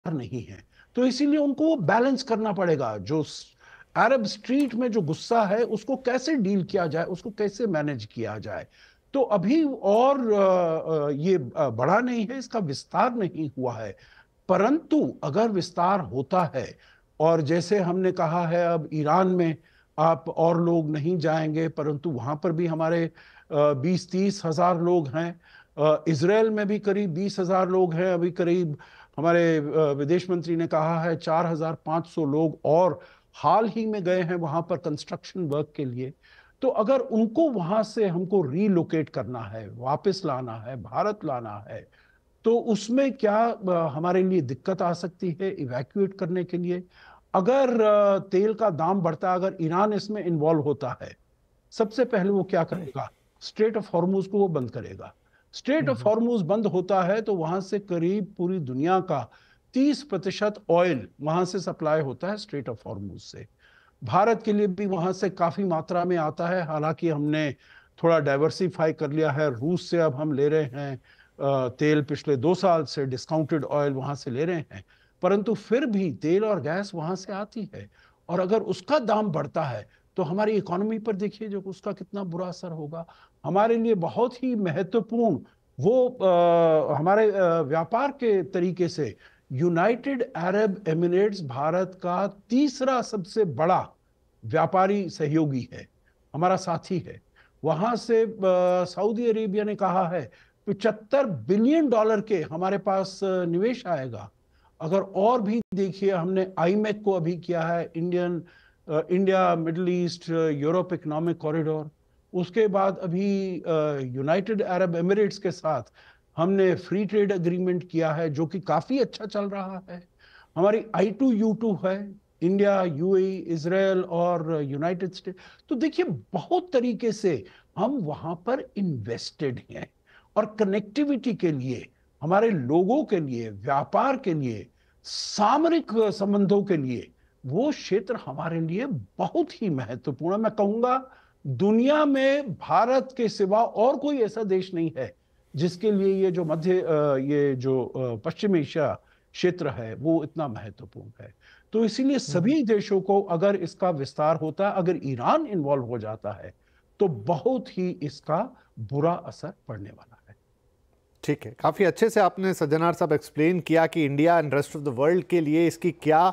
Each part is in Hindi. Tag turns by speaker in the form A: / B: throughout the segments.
A: नहीं है। तो इसीलिए उनको वो बैलेंस करना पड़ेगा, जो अरब स्ट्रीट में जो गुस्सा है उसको कैसे डील किया जाए, उसको कैसे मैनेज किया जाए। तो अभी और ये बड़ा नहीं है, इसका विस्तार नहीं हुआ है। परंतु अगर विस्तार होता है, और जैसे हमने कहा है अब ईरान में आप और लोग नहीं जाएंगे, परंतु वहां पर भी हमारे 20-30 हजार लोग हैं। इसराइल में भी करीब 20 हजार लोग हैं। अभी करीब हमारे विदेश मंत्री ने कहा है 4500 लोग और हाल ही में गए हैं वहां पर कंस्ट्रक्शन वर्क के लिए। तो अगर उनको वहां से हमको रीलोकेट करना है, वापस लाना है, भारत लाना है, तो उसमें क्या हमारे लिए दिक्कत आ सकती है इवैक्यूएट करने के लिए। अगर तेल का दाम बढ़ता है, अगर ईरान इसमें इन्वॉल्व होता है, सबसे पहले वो क्या करेगा, स्ट्रेट ऑफ हॉर्मूज को वो बंद करेगा। स्ट्रेट ऑफ हॉर्मूज बंद होता है तो वहां से करीब पूरी दुनिया का 30% ऑयल वहां से सप्लाई होता है स्ट्रेट ऑफ हॉर्मूज से। भारत के लिए भी वहां से काफी मात्रा में आता है। हालांकि हमने थोड़ा डाइवर्सिफाई कर लिया है, रूस से अब हम ले रहे हैं तेल, पिछले 2 साल से डिस्काउंटेड ऑयल वहां से ले रहे हैं। परंतु फिर भी तेल और गैस वहां से आती है, और अगर उसका दाम बढ़ता है तो हमारी इकोनॉमी पर देखिए जो उसका कितना बुरा असर होगा। हमारे लिए बहुत ही महत्वपूर्ण वो हमारे व्यापार के तरीके से यूनाइटेड अरब एमिरेट्स भारत का तीसरा सबसे बड़ा व्यापारी सहयोगी है, हमारा साथी है। वहां से सऊदी अरेबिया ने कहा है $75 बिलियन के हमारे पास निवेश आएगा। अगर और भी देखिए, हमने आईमेक को अभी किया है, India Middle East Europe economic corridor. उसके बाद अभी यूनाइटेड अरब एमिरेट्स के साथ हमने फ्री ट्रेड एग्रीमेंट किया है जो कि काफी अच्छा चल रहा है। हमारी I2U2 है, इंडिया, यूएई, इसराइल और यूनाइटेड स्टेट। तो देखिए बहुत तरीके से हम वहां पर इन्वेस्टेड हैं, और कनेक्टिविटी के लिए, हमारे लोगों के लिए, व्यापार के लिए, सामरिक संबंधों के लिए वो क्षेत्र हमारे लिए बहुत ही महत्वपूर्ण है। मैं कहूंगा दुनिया में भारत के सिवा और कोई ऐसा देश नहीं है जिसके लिए ये जो ये जो पश्चिम एशिया क्षेत्र है वो इतना महत्वपूर्ण है। तो इसीलिए सभी देशों को अगर इसका विस्तार होता है, अगर ईरान इन्वॉल्व हो जाता है, तो बहुत ही इसका बुरा असर पड़ने वाला है।
B: ठीक है, काफ़ी अच्छे से आपने सज्जनार साहब एक्सप्लेन किया कि India and rest of the world के लिए इसकी क्या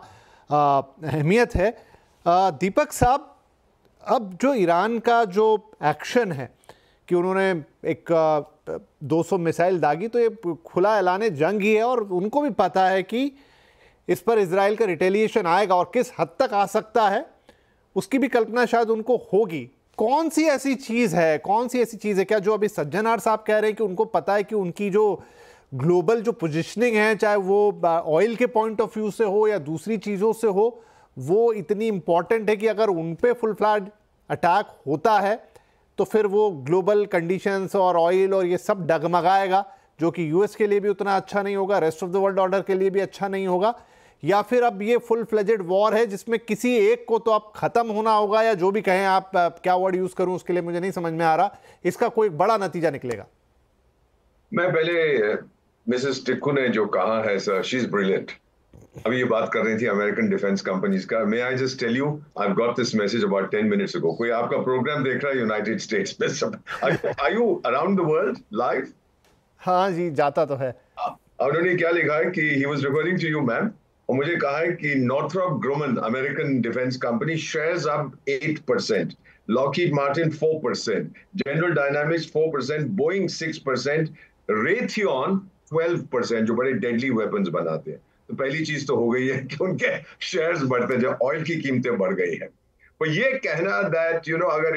B: अहमियत है। दीपक साहब, अब जो ईरान का जो एक्शन है कि उन्होंने एक 200 मिसाइल दागी, तो ये खुला ऐलान जंग ही है, और उनको भी पता है कि इस पर इजराइल का रिटेलिएशन आएगा और किस हद तक आ सकता है उसकी भी कल्पना शायद उनको होगी। कौन सी ऐसी चीज़ है क्या जो अभी सज्जनार साहब कह रहे हैं कि उनको पता है कि उनकी जो ग्लोबल जो पोजिशनिंग है, चाहे वो ऑयल के पॉइंट ऑफ व्यू से हो या दूसरी चीज़ों से हो, वो इतनी इंपॉर्टेंट है कि अगर उन पे फुल फ्लैग अटैक होता है तो फिर वो ग्लोबल कंडीशंस और ऑयल और ये सब डगमगाएगा, जो कि यूएस के लिए भी उतना अच्छा नहीं होगा, rest of the world order के लिए भी अच्छा नहीं होगा। या फिर अब ये फुल फ्लेजेड वॉर है जिसमें किसी एक को तो अब खत्म होना होगा, या जो भी कहें आप, क्या वर्ड यूज करूं उसके लिए मुझे नहीं समझ में आ रहा, इसका कोई बड़ा नतीजा निकलेगा।
C: मैं पहले मिसेस टिक्कू ने जो कहा है सर, शी इज ब्रिलियंट। अभी ये बात कर रही थी अमेरिकन डिफेंस कंपनीज का। May I just tell you, I got this message about 10 minutes ago. कोई आपका प्रोग्राम देख रहा है यूनाइटेड स्टेट्स में? सब are you around the world live?
B: हाँ जी, जाता तो है।
C: उन्होंने क्या लिखा है कि he was referring to you ma'am, और मुझे कहा है कि Northrop Grumman American defence company shares up 8%, Lockheed Martin 4%, General Dynamics 4%, Boeing 6%, Raytheon 12%, जो बड़े डेडली वेपन्स बनाते हैं। तो पहली चीज तो हो गई है कि उनके शेयर्स बढ़ते हैं, जब ऑयल की कीमतें बढ़ गई है। पर ये कहना दैट अगर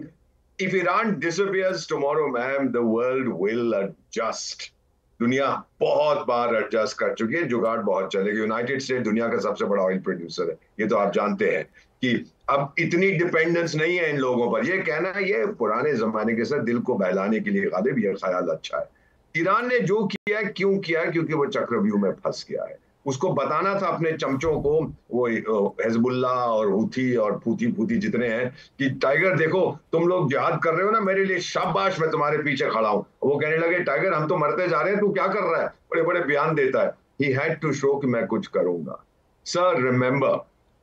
C: if Iran disappears tomorrow ma'am, the world will adjust. दुनिया बहुत बार एडजस्ट कर चुकी है, जुगाड़ बहुत चलेगी। यूनाइटेड स्टेट दुनिया का सबसे बड़ा ऑयल प्रोड्यूसर है, ये तो आप जानते हैं कि अब इतनी डिपेंडेंस नहीं है इन लोगों पर। ये कहना है ये पुराने जमाने के साथ दिल को बहलाने के लिए गालिब ये ख्याल अच्छा है। ईरान ने जो किया, क्यों किया? क्योंकि वो चक्रव्यूह में फंस गया है। उसको बताना था अपने चमचों को, वो हिजबुल्ला और हुथी और फूथी जितने हैं, कि टाइगर देखो तुम लोग जिहाद कर रहे हो ना, मेरे लिए शाबाश, मैं तुम्हारे पीछे खड़ा हूं। वो कहने लगे टाइगर हम तो मरते जा रहे हैं, तू क्या कर रहा है? बड़े बड़े बयान देता है। ही हैड टू शो कि मैं कुछ करूंगा। सर रिमेंबर,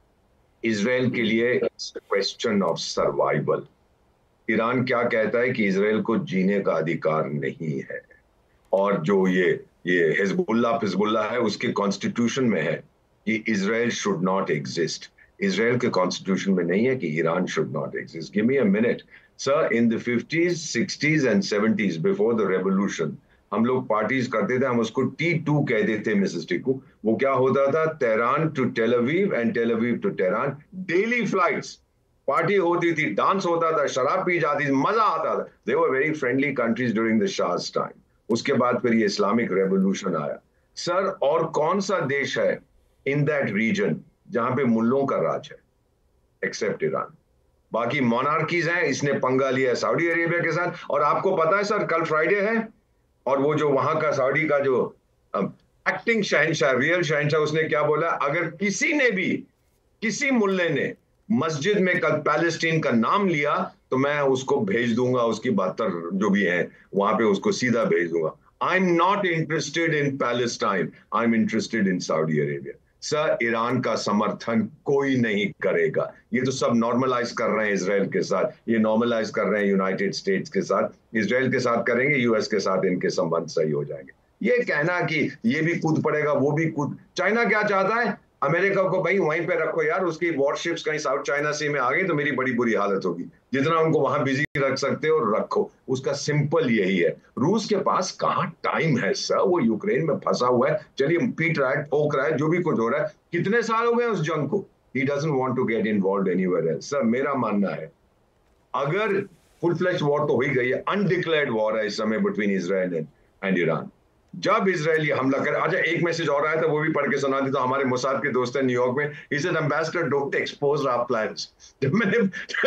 C: इजराइल के लिए it's a question of survival. Iran क्या कहता है कि इजराइल को जीने का अधिकार नहीं है, और जो ये हिजबुल्ला है उसके कॉन्स्टिट्यूशन में है कि Israel should not exist. Israel के कॉन्स्टिट्यूशन में नहीं है कि Iran should not exist. Give me a minute sir, in the 50s, 60s एंड 70s बिफोर द रेवोल्यूशन हम लोग पार्टीज करते थे, हम उसको T2 कह देते मिसेस टिकू। वो क्या होता था, Tehran to Tel Aviv and Tel Aviv to Tehran, daily flights, party होती थी, डांस होता था, शराब पी जाती थी, मजा आता था। They were very friendly countries during the शाह's टाइम। उसके बाद फिर ये इस्लामिक रेवोल्यूशन आया। सर और कौन सा देश है इन दैट रीजन जहां पे मुल्लों का राज है, एक्सेप्ट ईरान? बाकी मोनार्कीज हैं, इसने पंगा लिया है सऊदी अरेबिया के साथ। और आपको पता है सर, कल फ्राइडे है, और वो जो वहां का सऊदी का जो एक्टिंग शहंशाह, रियल शहंशाह, उसने क्या बोला, अगर किसी ने भी, किसी मुल्ले ने मस्जिद में कल पैलेस्टीन का नाम लिया तो मैं उसको भेज दूंगा, उसकी 72 जो भी है वहां पे उसको सीधा भेज दूंगा। I am not interested in Palestine, I am interested in Saudi Arabia. Sir Iran का समर्थन कोई नहीं करेगा। ये तो सब नॉर्मलाइज कर रहे हैं इजराइल के साथ, ये नॉर्मलाइज कर रहे हैं यूनाइटेड स्टेट्स के साथ, इजराइल के साथ करेंगे, यूएस के साथ इनके संबंध सही हो जाएंगे। ये कहना कि ये भी कूद पड़ेगा वो भी कूद, चाइना क्या चाहता है, अमेरिका को भाई वहीं पे रखो यार, उसकी वॉरशिप्स कहीं साउथ चाइना सी में आ गई तो मेरी बड़ी बुरी हालत होगी, जितना उनको वहां बिजी रख सकते हो रखो। उसका सिंपल यही है। रूस के पास कहां टाइम है सर, वो यूक्रेन में फंसा हुआ है, चलिए पीट रहा है, ठोक रहा है, जो भी कुछ हो रहा है, कितने साल हो गए उस जंग को। He doesn't want to get involved anywhere else. Sir मेरा मानना है अगर फुल फ्लैश वॉर तो हो ही गई है, अनडिक्लेयर्ड वॉर है इस समय बिटवीन इजराइल एंड ईरान। जब इजराइल हमला करे, अच्छा एक मैसेज और आया था वो भी पढ़ के सुना दी, तो हमारे मोसाद के दोस्त हैं न्यूयॉर्क में, he said ambassador don't expose our plans. जब मैंने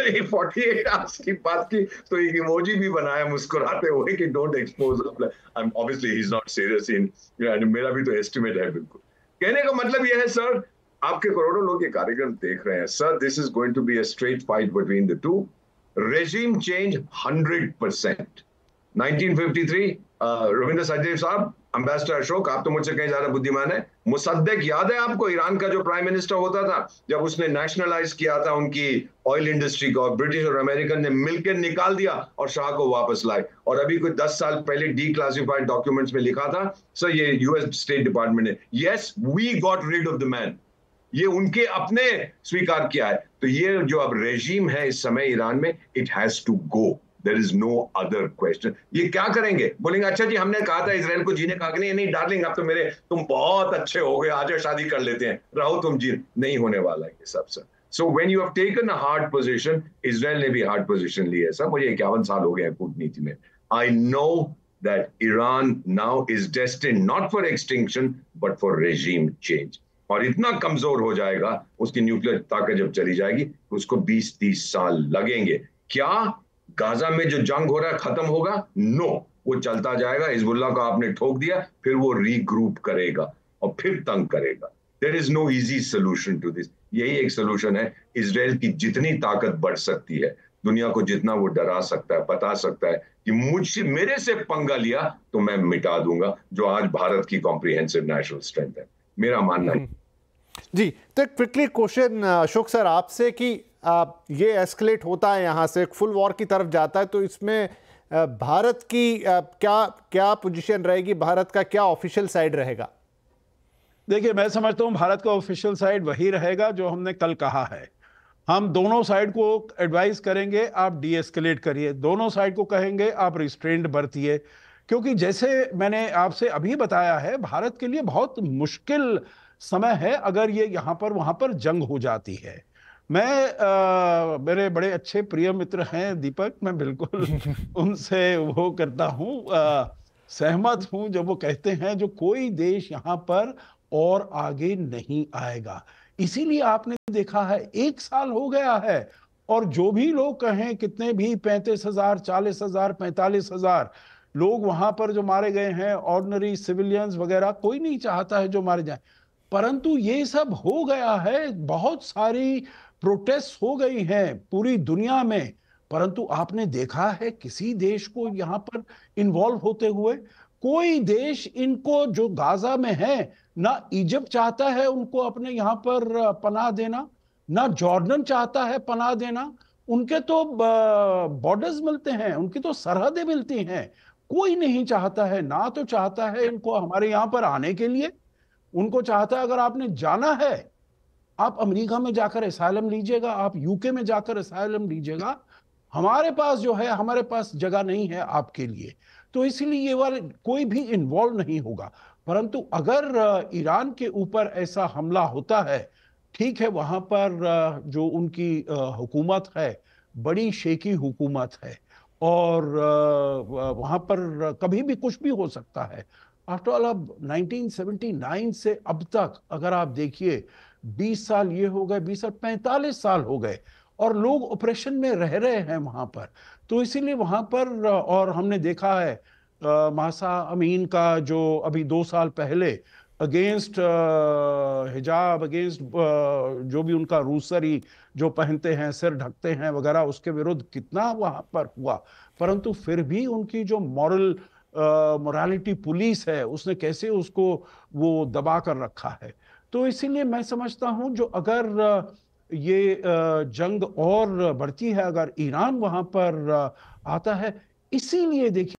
C: 48 आवर्स की बात की तो एक इमोजी भी बनाया मुस्कुराते हुए कि don't expose our plan. I am obviously he is not serious in, मेरा भी तो एस्टिमेट है बिल्कुल। कहने का मतलब यह है सर, आपके करोड़ों लोग ये कार्यक्रम देख रहे हैं sir, this is going to be a straight fight between the two. Regime change 100%। 1953 Ravindra Sachdev साहब, एम्बेसडर अशोक, आप तो मुझसे कहीं ज्यादा बुद्धिमान है। मुसद्देक याद है आपको, ईरान का जो प्राइम मिनिस्टर होता था, जब उसने नेशनलाइज किया था उनकी ऑयल इंडस्ट्री को, ब्रिटिश और अमेरिकन ने मिलकर निकाल दिया और शाह को वापस लाए। और अभी कोई 10 साल पहले डीक्लासिफाइड डॉक्यूमेंट्स में लिखा था सर, ये यूएस स्टेट डिपार्टमेंट ने, yes we got rid of the man, ये उनके अपने स्वीकार किया है। तो ये जो अब रेजीम है इस समय ईरान में, it has to go, there is no other question. ये क्या करेंगे, बोलेंगे अच्छा जी हमने कहा था इजराइल को जीने का, नहीं नहीं डार्लिंग अब तो तुम बहुत अच्छे हो गए, आज शादी कर लेते हैं, रहो तुम जी, नहीं होने वाला है ये सब sir. So when you have taken a hard position, Israel ने भी हार्ड पोजीशन ली है सर। मुझे 51 साल हो गए हैं कूटनीति में। I know that Iran now is destined not for extinction but for regime change. और इतना कमजोर हो जाएगा, उसकी न्यूक्लियर ताकत जब चली जाएगी, उसको 20-30 साल लगेंगे। क्या गाजा में जो जंग हो रहा है खत्म होगा? नो, वो चलता जाएगा। हिजबुल्लाह को आपने ठोक दिया, फिर वो रीग्रुप करेगा और फिर तंग करेगा। There is no easy solution to this. यही एक सोल्यूशन है, इजराइल की जितनी ताकत बढ़ सकती है, दुनिया को जितना वो डरा सकता है, बता सकता है कि मुझसे, मेरे से पंगा लिया तो मैं मिटा दूंगा, जो आज भारत की कॉम्प्रिहेंसिव नेशनल स्ट्रेंथ है, मेरा मानना है।
B: जी, तो एक क्विकली क्वेश्चन अशोक सर आपसे कि ये एस्केलेट होता है, यहाँ से फुल वॉर की तरफ जाता है, तो इसमें भारत की क्या पोजीशन रहेगी, भारत का क्या ऑफिशियल साइड रहेगा?
A: देखिए मैं समझता हूँ भारत का ऑफिशियल साइड वही रहेगा जो हमने कल कहा है। हम दोनों साइड को एडवाइस करेंगे आप डी एस्केलेट करिए, दोनों साइड को कहेंगे आप रिस्ट्रेंट बरतिए, क्योंकि जैसे मैंने आपसे अभी बताया है, भारत के लिए बहुत मुश्किल समय है अगर ये यहाँ पर वहाँ पर जंग हो जाती है। मेरे बड़े अच्छे प्रिय मित्र हैं दीपक, मैं बिल्कुल उनसे वो करता हूँ, सहमत हूँ जब वो कहते हैं जो कोई देश यहाँ पर और आगे नहीं आएगा। इसीलिए आपने देखा है 1 साल हो गया है, और जो भी लोग कहें, कितने भी 35,000, 40,000, 45,000 लोग वहां पर जो मारे गए हैं, ऑर्डिनरी सिविलियंस वगैरह, कोई नहीं चाहता है जो मारे जाएं, परंतु ये सब हो गया है। बहुत सारी प्रोटेस्ट हो गई हैं पूरी दुनिया में, परंतु आपने देखा है किसी देश को यहाँ पर इन्वॉल्व होते हुए? कोई देश इनको जो गाजा में है ना इजिप्ट चाहता है उनको अपने यहाँ पर पनाह देना, ना जॉर्डन चाहता है पनाह देना। उनके तो बॉर्डर्स मिलते हैं, उनकी तो सरहदें मिलती हैं। कोई नहीं चाहता है, ना तो चाहता है इनको हमारे यहाँ पर आने के लिए। उनको चाहता है अगर आपने जाना है, आप अमेरिका में जाकर असाइलम लीजिएगा, आप यूके में जाकर असाइलम लीजिएगा। हमारे पास जो है, हमारे पास जगह नहीं है आपके लिए। तो इसलिए ये वाले कोई भी इन्वॉल्व नहीं होगा। परंतु अगर ईरान के ऊपर ऐसा हमला होता है, ठीक है, वहां पर जो उनकी हुकूमत है, बड़ी शेकी हुकूमत है, और वहां पर कभी भी कुछ भी हो सकता है। आफ्टर ऑल, अब 1979 से अब तक अगर आप देखिए, 20 साल ये हो गए, 20 साल, 45 साल हो गए, और लोग ऑपरेशन में रह रहे हैं वहां पर। तो इसीलिए वहां पर और हमने देखा है महसा अमीन का जो अभी 2 साल पहले अगेंस्ट हिजाब, अगेंस्ट जो भी उनका रूसरी जो पहनते हैं, सिर ढकते हैं वगैरह, उसके विरुद्ध कितना वहां पर हुआ। परंतु फिर भी उनकी जो मोरालिटी पुलिस है, उसने कैसे उसको वो दबा कर रखा है। तो इसीलिए मैं समझता हूं, जो अगर ये जंग और बढ़ती है, अगर ईरान वहां पर आता है, इसीलिए देखिए